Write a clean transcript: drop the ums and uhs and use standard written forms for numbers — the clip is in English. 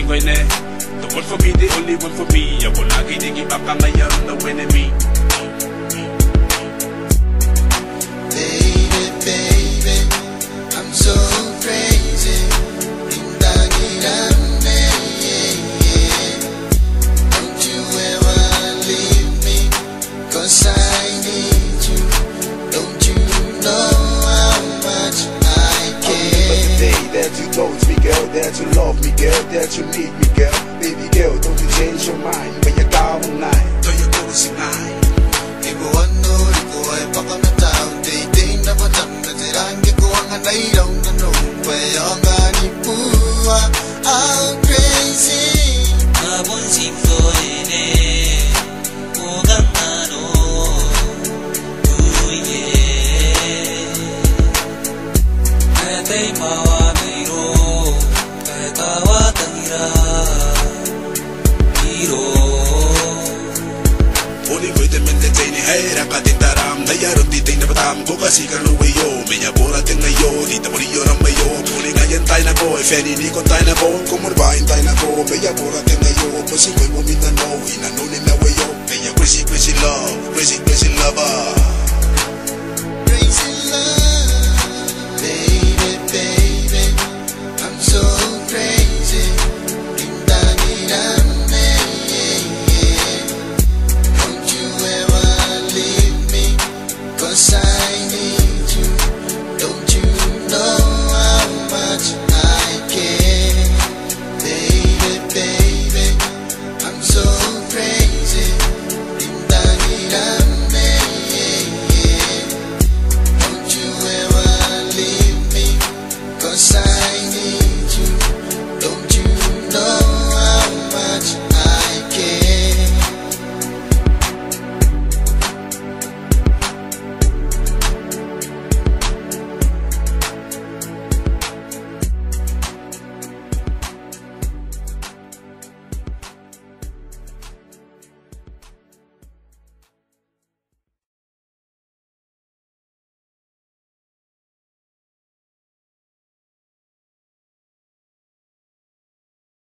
ne. The one for me, the only one for me. I will not get it back on my young, no enemy. Baby, baby, I'm so crazy. Don't you ever leave me, 'cause I need you. Don't you know how much I care? I remember the day that you told me, girl, that you love me, girl, that you need me, girl. Baby girl, don't you change your mind when you call online. Don't you go see mine? Ibu ano, ibu ay baka na tao. Day na batang na tirangi ko ang anayraw na nung kaya nga ni Pua. I'm crazy. Abonsin ko ine, ugang ano, uye. Natay mawa mayro, kaya tawatan ira, hiro. Uli ko'y dementetay ni Hera katitaram. Nayaron ditay na batam ko kasi kaluwayo. May abura ting ngayon, hita mo riyo ng mayo. Uli ngayon tayo na ko, if any ni ko tayo na ko. Kumurbahin tayo na ko, may abura ting ngayon. Kasi ko'y mumitano, inanunin na wayo. May crazy, crazy love, crazy, crazy lover.